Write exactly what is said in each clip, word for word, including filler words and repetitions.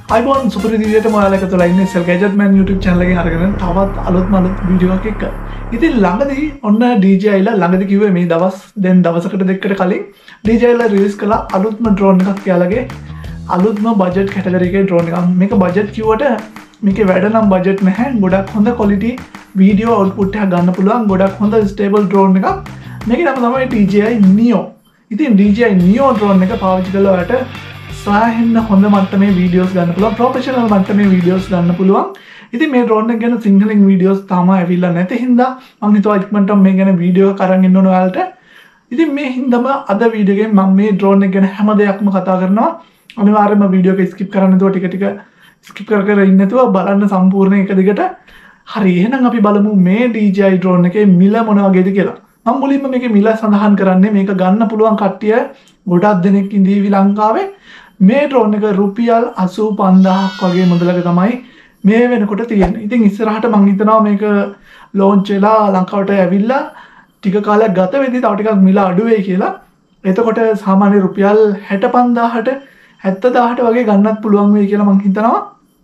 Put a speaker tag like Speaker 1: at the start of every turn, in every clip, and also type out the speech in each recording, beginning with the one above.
Speaker 1: අයිබෝන් සුපර විදියට ඔයාලා එකතු වෙලා ඉන්නේ cell gadget man YouTube channel එකෙන් අරගෙන තවත් අලුත්ම අලුත් වීඩියෝ එකක් එක්ක. ඉතින් ළඟදී ඔන්න D J I ලා ළඟදී කිව්වේ මේ දවස් දැන් දවසකට දෙකකට කලින් D J I ලා රිලීස් කළා අලුත්ම drone එකක් එයාලගේ අලුත්ම budget category එකේ drone එකක්. මේක budget කිව්වට මේකේ වැඩ නම් budget නැහැ. ගොඩක් හොඳ quality video output එකක් ගන්න පුළුවන්. ගොඩක් හොඳ stable drone එකක්. මේකේ නම තමයි D J I Neo. ඉතින් D J I Neo drone එක පාවිච්චි කළා ඔයාලට සාහෙන්න හොඳ මට්ටමේ වීඩියෝස් ගන්න පුළුවන් ප්‍රොෆෙෂනල් මට්ටමේ වීඩියෝස් ගන්න පුළුවන්. ඉතින් මේ drone එක ගැන සිංහලෙන් වීඩියෝස් තාම ඇවිල්ලා නැති හින්දා මම හිතුවා ඉක්මනට මේ ගැන වීඩියෝ එකක් අරන් ඉන්න ඕන ඔයාලට. ඉතින් මේ හින්දාම අද වීඩියෝ එකෙන් මම මේ drone එක ගැන හැම දෙයක්ම කතා කරනවා. අනිවාර්යයෙන්ම වීඩියෝ එක skip කරන්න නැතුව ටික ටික skip කර කර ඉන්න නැතුව බලන්න සම්පූර්ණ එක දිගට. හරි එහෙනම් අපි බලමු මේ D J I drone එකේ මිල මොන වගේද කියලා. මම මුලින්ම මේකේ මිල සඳහන් කරන්නේ මේක ගන්න පුළුවන් කට්ටිය ගොඩක් දෙනෙක් ඉඳීවි ලංකාවේ. මේ drone එක රුපියල් අසූ පන්දාහක් වගේ මුදලක තමයි මේ වෙනකොට තියෙන්නේ. ඉතින් ඉස්සරහට මම හිතනවා මේක launch වෙලා ලංකාවට ඇවිල්ලා ටික කාලයක් ගත වෙද්දී තව ටිකක් මිල අඩු වෙයි කියලා. එතකොට සාමාන්‍ය රුපියල් හැට පන්දාහට හැත්තදාහට වගේ ගන්නත් පුළුවන් වෙයි කියලා මම හිතනවා.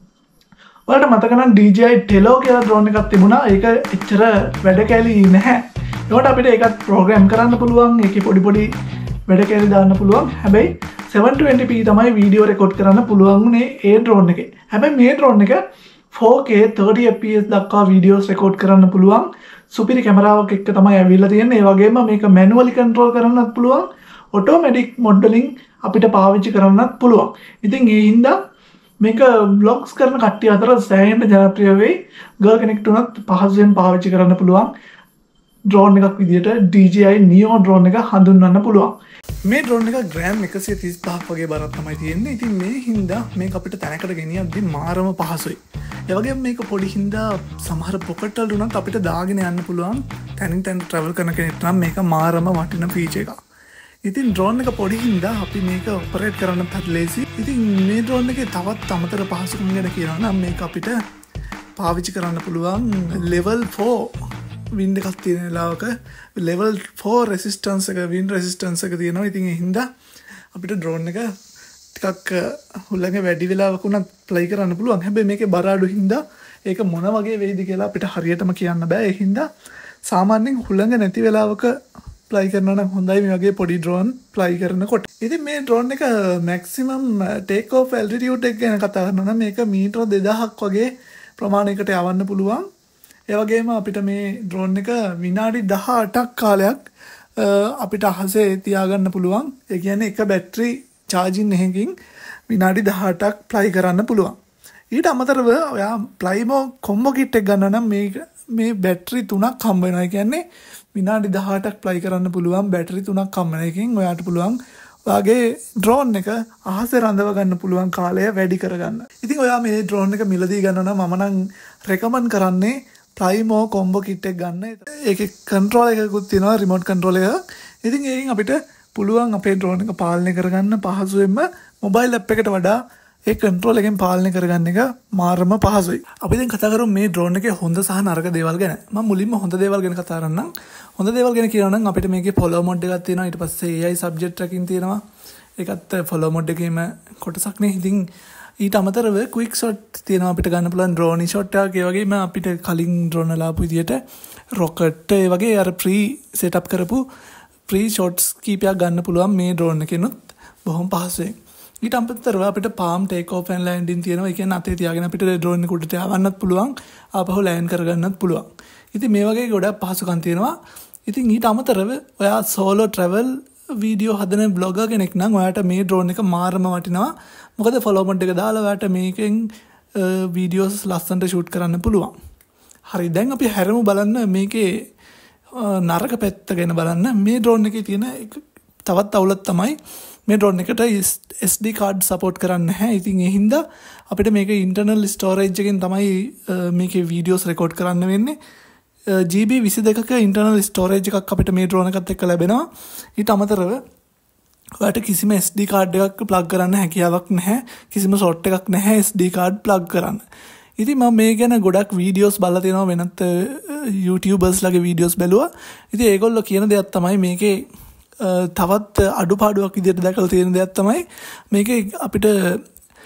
Speaker 1: ඔයාලට මතක නම් D J I Telo කියලා drone එකක් තිබුණා. ඒක එච්චර වැඩ කැලි නැහැ. ඒකට අපිට ඒකත් ප්‍රෝග්‍රෑම් කරන්න පුළුවන්. ඒකේ පොඩි පොඩි වැඩ කැලි දාන්න පුළුවන්. හැබැයි seven twenty p තමයි වීඩියෝ රෙකෝඩ් කරන්න පුළුවන් උනේ ඒ drone එකේ. හැබැයි මේ drone එක four K thirty F P S දක්වා වීඩියෝස් රෙකෝඩ් කරන්න පුළුවන්. සුපිරි කැමරාවක් එක්ක තමයි ඇවිල්ලා තියෙන්නේ. ඒ වගේම මේක මැනුවලි කන්ට්‍රෝල් කරන්නත් පුළුවන්. ඔටෝමැටික් මොඩලින් අපිට පාවිච්චි කරන්නත් පුළුවන්. ඉතින් ඒ හින්දා මේක බ්ලොග්ස් කරන කට්ටිය අතර සෑහෙන ජනප්‍රිය වෙයි. ගර්ල් කෙනෙක්ට උනත් පහසුවෙන් පාවිච්චි කරන්න පුළුවන් drone එකක් විදියට D J I Neo drone එක හඳුන්වන්න පුළුවන්. මේ drone එක ග්‍රෑම් එකසිය තිස් පහක් වගේ බරක් තමයි තියෙන්නේ. ඉතින් මේ හින්දා මේක අපිට තැනකට ගෙනියද්දි මාරම පහසුයි. ඒ වගේම මේක පොඩි හින්දා සමහර පොකට් වල උනත් අපිට දාගෙන යන්න පුළුවන්. තැනින් තැනට travel කරන කෙනෙක්ට නම් මේක මාරම වටින ෆීචර් එකක්. ඉතින් drone එක පොඩි හින්දා අපි මේක ඔපරේට් කරන්න ලේසි. ඉතින් මේ drone එකේ තවත් අමතර පහසුකම් ගැන කියනවා නම් මේක අපිට පාවිච්චි කරන්න පුළුවන් level four wind එකක් තියෙන වෙලාවක level four resistance එක wind resistance එක තියෙනවා. ඉතින් ඒ හින්දා අපිට drone එක ටිකක් හුළඟ වැඩි වෙලාවක උනත් play කරන්න පුළුවන්. හැබැයි මේකේ බර අඩු හින්දා ඒක මොන වගේ වෙයිද කියලා අපිට හරියටම කියන්න බෑ. ඒ හින්දා සාමාන්‍යයෙන් හුළඟ නැති වෙලාවක play කරනවා නම් හොඳයි මේ වගේ පොඩි drone play කරනකොට. ඉතින් මේ drone එක maximum take off altitude එක ගැන කතා කරනවා නම් මේක මීටර දෙදාහක් වගේ ප්‍රමාණයකට යවන්න පුළුවන්. ඒ වගේම අපිට මේ drone එක විනාඩි දහඅටක් කාලයක් අපිට අහසේ තියාගන්න පුළුවන්. ඒ කියන්නේ එක බැටරි charging එකකින් විනාඩි දහඅටක් play කරන්න පුළුවන්. ඊට අමතරව ඔයා Plymo combo kit එක ගන්නවා නම් මේ මේ බැටරි තුනක් හම්බ වෙනවා. ඒ කියන්නේ විනාඩි දහඅටක් play කරන්න පුළුවන් බැටරි තුනක් හම්බ වෙන එකකින් ඔයාට පුළුවන් ඔයාගේ drone එක අහසේ රඳව ගන්න පුළුවන් කාලය වැඩි කරගන්න. ඉතින් ඔයා මේ drone එක මිලදී ගන්නවා නම් මම නම් recommend කරන්නේ Plymo combo kit එක ගන්න. ඒකේ control එකකුත් තියෙනවා remote control එකක්. ඉතින් ඒකෙන් අපිට පුළුවන් අපේ drone එක පාලනය කරගන්න පහසුවෙන්ම mobile app එකට වඩා ඒ control එකෙන් පාලනය කරගන්න එක මාරම පහසුයි. අපි දැන් කතා කරමු මේ drone එකේ හොඳ සහ නරක දේවල් ගැන. මම මුලින්ම හොඳ දේවල් ගැන කතා කරන්නම්. හොඳ දේවල් ගැන කියනවා නම් අපිට මේකේ follow mode එකක් තියෙනවා. ඊට පස්සේ A I subject tracking තියෙනවා. ඒකත් follow mode එකේම කොටසක් නේ. ඉතින් ඊට අමතරව quick shot තියෙනවා අපිට ගන්න පුළුවන් drone shot එකක්. ඒ වගේම අපිට කලින් drone වල ආපු විදියට rocket ඒ වගේ අර pre setup කරපු pre shots කීපයක් ගන්න පුළුවන් මේ drone එකෙනුත් බොහොම පහසුවෙන්. ඊට අමතරව අපිට palm take off and landing තියෙනවා. ඒ කියන්නේ අතේ තියාගෙන අපිට drone එක උඩට යවන්නත් පුළුවන්. ආපහු land කරගන්නත් පුළුවන්. ඉතින් මේ වගේ ගොඩක් පහසුකම් තියෙනවා. ඉතින් ඊට අමතරව ඔයා solo travel වීඩියෝ හදන බ්ලොගර් කෙනෙක් නම් ඔයාට මේ drone එක මාරම වටිනවා. මොකද follow mode එක දාලා ඔයාට මේකෙන් වීඩියෝස් ලස්සනට shoot කරන්න පුළුවන්. හරි දැන් අපි හැරමු බලන්න මේකේ නරක පැත්ත ගැන බලන්න. මේ drone එකේ තියෙන තවත් අවුලක් තමයි මේ drone එකට S D card support කරන්නේ නැහැ. ඉතින් ඒ හින්දා අපිට මේක internal storage එකෙන් තමයි මේකේ වීඩියෝස් රෙකෝඩ් කරන්න වෙන්නේ. G B විසි දෙකක internal storage එකක් අපිට මේ drone එකත් එක්ක ලැබෙනවා. ඊට අමතරව ඔයාට කිසිම S D card එකක් plug කරන්න හැකියාවක් නැහැ. කිසිම slot එකක් නැහැ S D card plug කරන්න. ඉතින් මම මේ ගැන ගොඩක් වීඩියෝස් බලලා තියෙනවා වෙනත් YouTubers ලගේ වීඩියෝස් බැලුවා. ඉතින් ඒගොල්ලෝ කියන දෙයක් තමයි මේකේ තවත් අඩුපාඩුවක් විදිහට දැකලා තියෙන දෙයක් තමයි මේකේ අපිට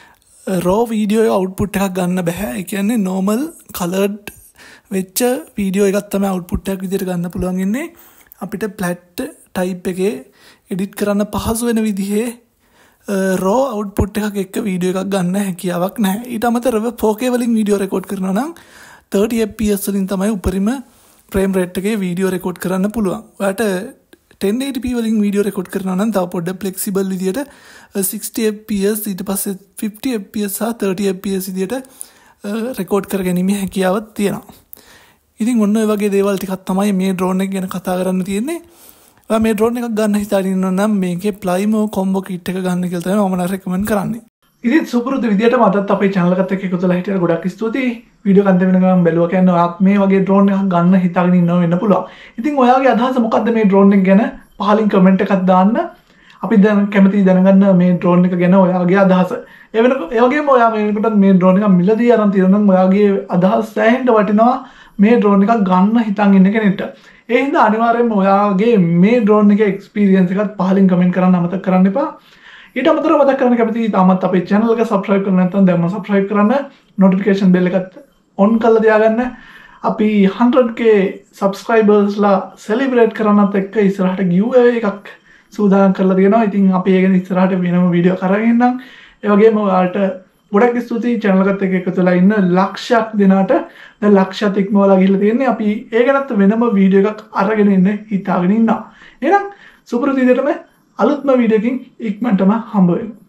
Speaker 1: raw video output එකක් ගන්න බෑ. ඒ කියන්නේ normal colored වෙච්ච වීඩියෝ එකක් තමයි output එකක් විදිහට ගන්න පුළුවන් ඉන්නේ. අපිට flat type එකේ edit කරන්න පහසු වෙන විදිහේ raw output එකක් එක්ක වීඩියෝ එකක් ගන්න හැකියාවක් නැහැ. ඊට අමතරව four K වලින් වීඩියෝ රෙකෝඩ් කරනවා නම් thirty F P S වලින් තමයි උපරිම frame rate එකේ වීඩියෝ රෙකෝඩ් කරන්න පුළුවන්. ඔයාලට ten eighty p වලින් වීඩියෝ රෙකෝඩ් කරනවා නම් තව පොඩ්ඩක් flexible විදියට sixty F P S ඊට පස්සේ fifty F P S සහ thirty F P S විදියට රෙකෝඩ් කරගැනීමේ හැකියාවක් තියෙනවා. ඉතින් ඔන්න ඔය වගේ දේවල් ටිකක් තමයි මේ drone එක ගැන කතා කරන්න තියෙන්නේ. ඔයා මේ drone එකක් ගන්න හිතාගෙන ඉන්නවා නම් මේකේ Plymo combo kit එක ගන්න කියලා තමයි මම recommend කරන්නේ. ඉතින් සුපුරුදු විදියට මටත් අපේ channel එකත් එක්ක එකතු වෙලා හිටියට ගොඩක් ස්තුතියි. වීඩියෝ කන්ද වෙන ගමන් බැලුවා කියන්නේ ඔයාත් මේ වගේ drone එකක් ගන්න හිතාගෙන ඉන්නව වෙන්න පුළුවන්. ඉතින් ඔයාගේ අදහස මොකක්ද මේ drone එක ගැන? පහලින් comment එකක් දාන්න. අපි දැන් කැමතියි දැනගන්න මේ drone එක ගැන ඔයාගේ අදහස. ඒ වෙන ඒ වගේම ඔයා මේ වෙනකොට මේ drone එක මිලදී අරන් තියෙනවා නම් ඔයාගේ අදහස් සෑහෙන්න වටිනවා මේ drone එකක් ගන්න හිතන් ඉන්න කෙනෙක්ට. ඒ හින්දා අනිවාර්යයෙන්ම ඔයාගේ මේ drone එකේ experience එකත් පහලින් comment කරන්න අමතක කරන්න එපා. ඊට අමතරව මතක් කරන්න කැමතියි තාමත් අපේ channel එක subscribe කරලා නැත්නම් දැන්ම subscribe කරන්න, notification bell එකත් on කරලා තියාගන්න. අපි one hundred K subscribers ලා celebrate කරනත් එක්ක ඉස්සරහට giveaway එකක් සූදානම් කරලා තියෙනවා. ඉතින් අපි ඒක ගැන ඉස්සරහට වෙනම වීඩියෝ කරගෙන ඉන්නම්. ඒ වගේම ඔයාලට ගොඩක් ස්තුතියි channel එකත් එක්ක එකතු වෙලා ඉන්න ලක්ෂයක් දෙනාට. දැන් ලක්ෂයක් ඉක්මවලා ගිහිල්ලා තියෙන්නේ. අපි ඒ ගැනත් වෙනම වීඩියෝ එකක් අරගෙන ඉන්න හිතාගෙන ඉන්නවා. එහෙනම් සුපුරුදු විදිහටම අලුත්ම වීඩියෝ එකකින් ඉක්මනටම හම්බ වෙමු.